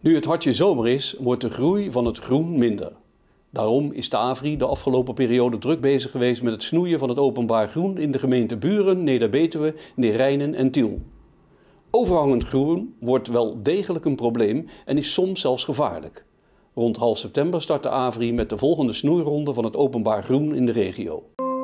Nu het hartje zomer is, wordt de groei van het groen minder. Daarom is de AVRI de afgelopen periode druk bezig geweest met het snoeien van het openbaar groen in de gemeente Buren, Neder-Betuwe, Neerijnen en Tiel. Overhangend groen wordt wel degelijk een probleem en is soms zelfs gevaarlijk. Rond half september start de AVRI met de volgende snoeironde van het openbaar groen in de regio.